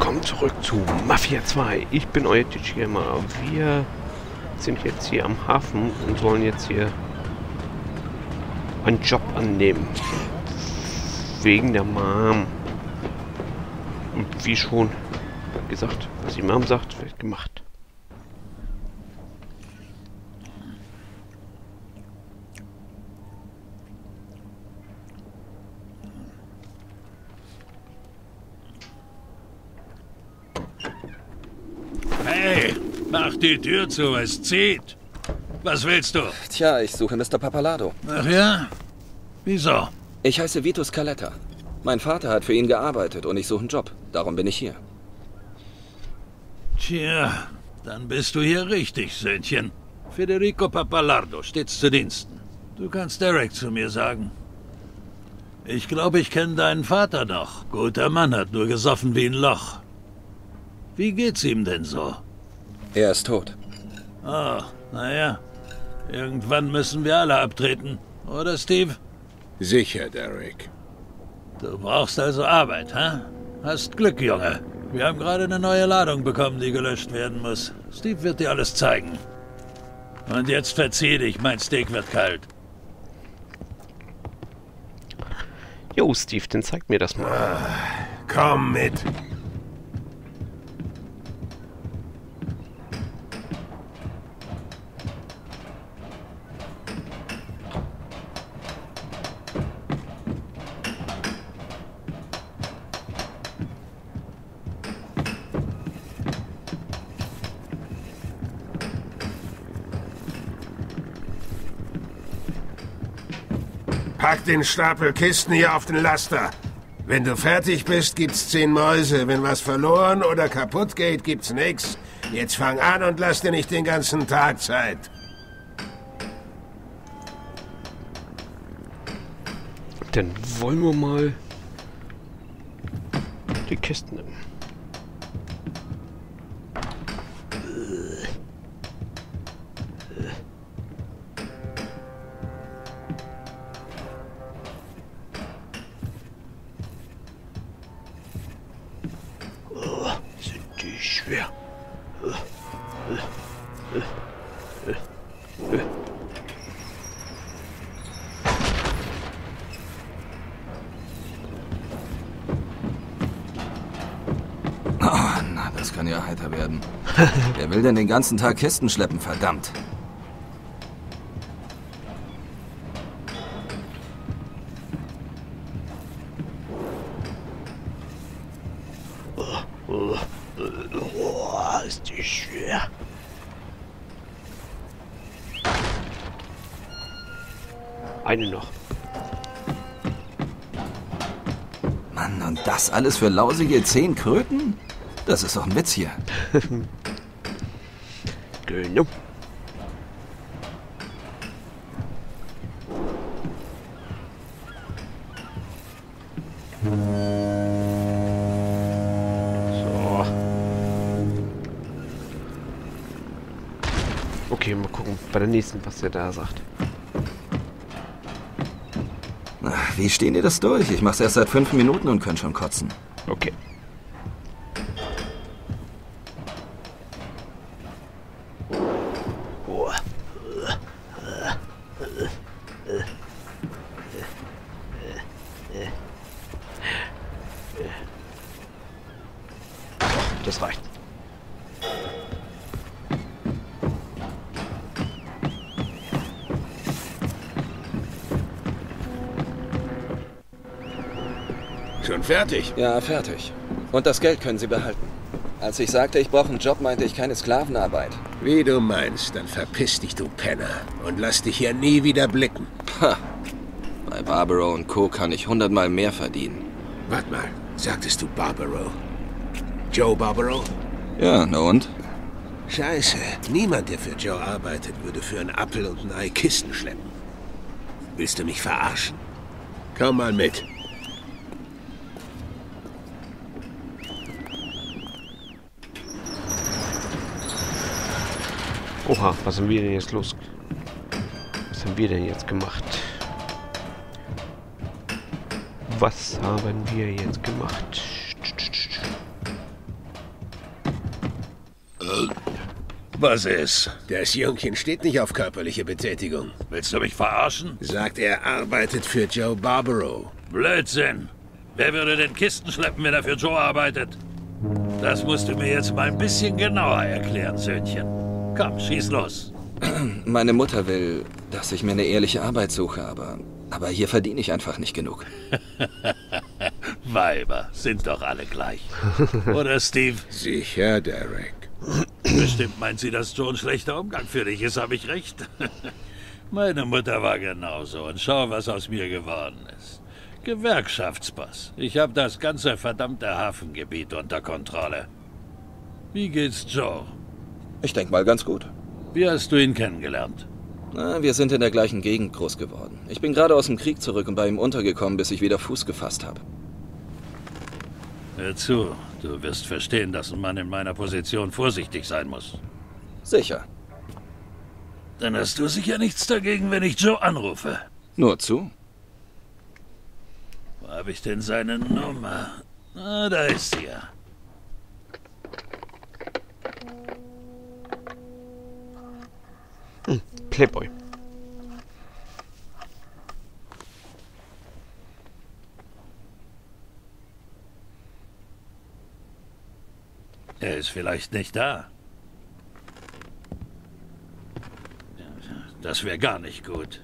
willkommen zurück zu Mafia 2. Ich bin euer Gamer. Wir sind jetzt hier am Hafen und sollen jetzt hier einen Job annehmen. Wegen der Mom. Und wie schon gesagt, was die Mom sagt, wird gemacht. Hey, mach die Tür zu, es zieht. Was willst du? Tja, ich suche Mr. Pappalardo. Ach ja? Wieso? Ich heiße Vito Scaletta. Mein Vater hat für ihn gearbeitet und ich suche einen Job. Darum bin ich hier. Tja, dann bist du hier richtig, Söhnchen. Federico Pappalardo, stets zu Diensten. Du kannst Derek zu mir sagen. Ich glaube, ich kenne deinen Vater noch. Guter Mann, hat nur gesoffen wie ein Loch. Wie geht's ihm denn so? Er ist tot. Oh, naja. Irgendwann müssen wir alle abtreten. Oder, Steve? Sicher, Derek. Du brauchst also Arbeit, hä? Hast Glück, Junge. Wir haben gerade eine neue Ladung bekommen, die gelöscht werden muss. Steve wird dir alles zeigen. Und jetzt verzieh dich, mein Steak wird kalt. Jo, Steve, dann zeig mir das mal. Komm mit. Pack den Stapel Kisten hier auf den Laster. Wenn du fertig bist, gibt's 10 Mäuse. Wenn was verloren oder kaputt geht, gibt's nix. Jetzt fang an und lass dir nicht den ganzen Tag Zeit. Dann wollen wir mal die Kisten nehmen. Sind die schwer. Oh, na, das kann ja heiter werden. Wer will denn den ganzen Tag Kisten schleppen, verdammt? Oh, ist die schwer. Eine noch. Mann, und das alles für lausige 10 Kröten? Das ist doch ein Witz hier. Genau. So. Okay, mal gucken bei der nächsten, was der da sagt. Ach, wie stehen die das durch? Ich mach's erst seit 5 Minuten und könnt schon kotzen. Okay. Oh. Das reicht. Schon fertig? Ja, fertig. Und das Geld können Sie behalten. Als ich sagte, ich brauche einen Job, meinte ich keine Sklavenarbeit. Wie du meinst, dann verpiss dich, du Penner. Und lass dich hier nie wieder blicken. Ha! Bei Barbaro und Co. kann ich 100-mal mehr verdienen. Warte mal, sagtest du Barbaro? Joe Barbaro? Ja, na und? Scheiße, niemand, der für Joe arbeitet, würde für einen Appel und ein Ei Kisten schleppen. Willst du mich verarschen? Komm mal mit. Oha, was haben wir denn jetzt los? Was haben wir denn jetzt gemacht? Was haben wir jetzt gemacht? Was ist? Das Jungchen steht nicht auf körperliche Betätigung. Willst du mich verarschen? Sagt, er arbeitet für Joe Barbaro. Blödsinn. Wer würde denn Kisten schleppen, wenn er für Joe arbeitet? Das musst du mir jetzt mal ein bisschen genauer erklären, Söhnchen. Komm, schieß los. Meine Mutter will, dass ich mir eine ehrliche Arbeit suche, aber hier verdiene ich einfach nicht genug. Weiber sind doch alle gleich. Oder, Steve? Sicher, Derek. Bestimmt meint sie, dass Joe ein schlechter Umgang für dich ist, habe ich recht? Meine Mutter war genauso und schau, was aus mir geworden ist. Gewerkschaftsboss. Ich habe das ganze verdammte Hafengebiet unter Kontrolle. Wie geht's Joe? Ich denke mal ganz gut. Wie hast du ihn kennengelernt? Na, wir sind in der gleichen Gegend groß geworden. Ich bin gerade aus dem Krieg zurück und bei ihm untergekommen, bis ich wieder Fuß gefasst habe. Hör zu, du wirst verstehen, dass ein Mann in meiner Position vorsichtig sein muss. Sicher. Dann hast du sicher nichts dagegen, wenn ich Joe anrufe. Nur zu. Wo habe ich denn seine Nummer? Ah, da ist sie ja. Playboy. Er ist vielleicht nicht da. Das wäre gar nicht gut.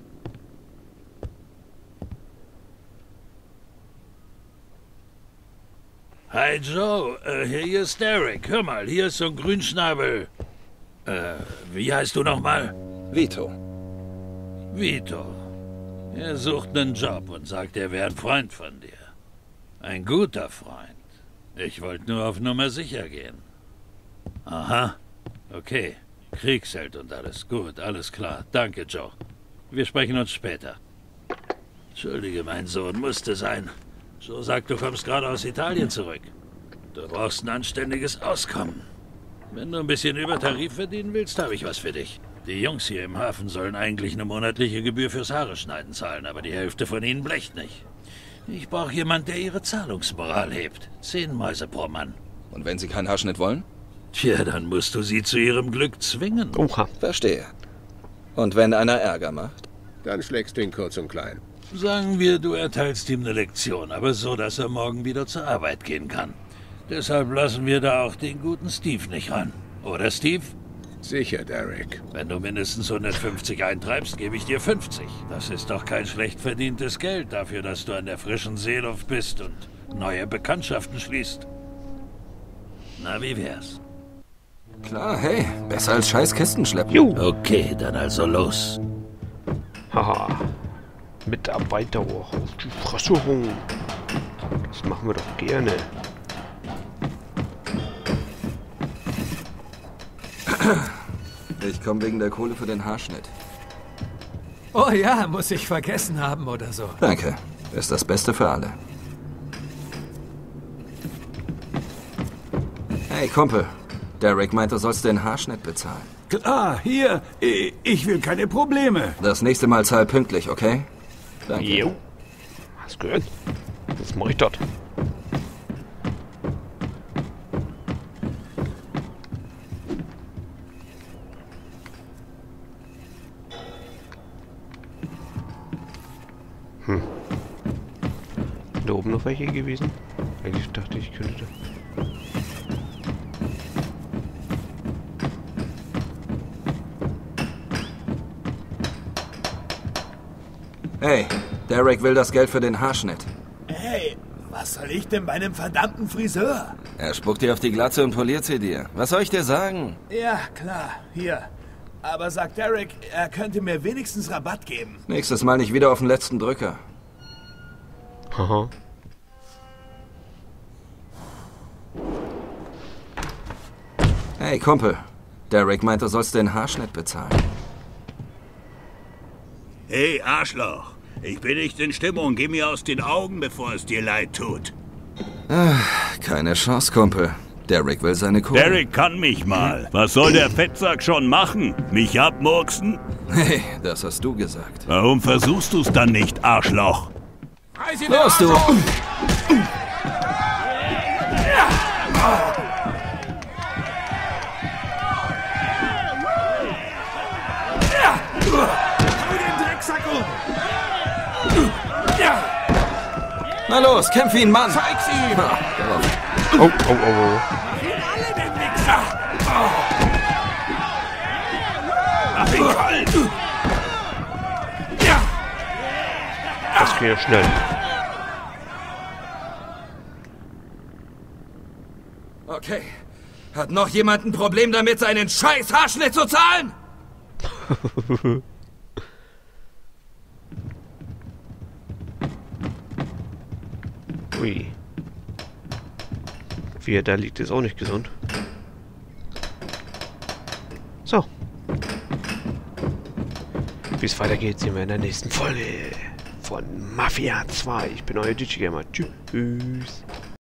Hi Joe, hier ist Derek. Hör mal, hier ist so ein Grünschnabel. Wie heißt du nochmal? Vito. Vito. Er sucht einen Job und sagt, er wäre ein Freund von dir. Ein guter Freund. Ich wollte nur auf Nummer sicher gehen. Aha. Okay. Kriegsheld und alles. Gut, alles klar. Danke, Joe. Wir sprechen uns später. Entschuldige, mein Sohn, musste sein. Joe sagt, du kommst gerade aus Italien zurück. Du brauchst ein anständiges Auskommen. Wenn du ein bisschen über Tarif verdienen willst, habe ich was für dich. Die Jungs hier im Hafen sollen eigentlich eine monatliche Gebühr fürs Haare schneiden zahlen, aber die Hälfte von ihnen blecht nicht. Ich brauche jemanden, der ihre Zahlungsmoral hebt. 10 Mäuse pro Mann. Und wenn Sie keinen Haarschnitt wollen? Tja, dann musst du sie zu ihrem Glück zwingen. Oha. Verstehe. Und wenn einer Ärger macht? Dann schlägst du ihn kurz und klein. Sagen wir, du erteilst ihm eine Lektion, aber so, dass er morgen wieder zur Arbeit gehen kann. Deshalb lassen wir da auch den guten Steve nicht ran. Oder, Steve? Sicher, Derek. Wenn du mindestens 150 eintreibst, gebe ich dir 50. Das ist doch kein schlecht verdientes Geld dafür, dass du an der frischen Seeluft bist und neue Bekanntschaften schließt. Na, wie wär's? Klar, hey, besser als scheiß Kisten schleppen. Jo. Okay, dann also los. Haha. Mitarbeiter auf die Fresse hauen. Das machen wir doch gerne. Ich komme wegen der Kohle für den Haarschnitt. Oh ja, muss ich vergessen haben oder so. Danke. Ist das Beste für alle. Hey, Kumpel. Derek meint, du sollst den Haarschnitt bezahlen. Klar, hier. Ich will keine Probleme. Das nächste Mal zahl pünktlich, okay? Danke. Jo. Hast gehört? Das mach ich dort. Da oben noch welche gewesen? Eigentlich dachte ich, könnte da. Hey, Derek will das Geld für den Haarschnitt. Hey, was soll ich denn bei einem verdammten Friseur? Er spuckt dir auf die Glatze und poliert sie dir. Was soll ich dir sagen? Ja, klar, hier. Aber sagt Derek, er könnte mir wenigstens Rabatt geben. Nächstes Mal nicht wieder auf den letzten Drücker. Haha. Hey, Kumpel. Derek meint, du sollst den Haarschnitt bezahlen. Hey, Arschloch. Ich bin nicht in Stimmung. Geh mir aus den Augen, bevor es dir leid tut. Keine Chance, Kumpel. Derek will seine Kohle. Derek kann mich mal. Was soll der Fettsack schon machen? Mich abmurksen? Hey, das hast du gesagt. Warum versuchst du's dann nicht, Arschloch? Los, du! Na los, kämpf ihn, Mann! Zeig's ihm! Oh, oh, oh, oh. Alle den Wichser! Mach ihn kalt! Ja! Das geht ja schnell. Okay. Hat noch jemand ein Problem damit, seinen scheiß Haarschnitt zu zahlen? Ui. Wie er da liegt, ist auch nicht gesund. So. Wie es weitergeht, sehen wir in der nächsten Folge von Mafia 2. Ich bin euer Digigamer. Tschüss.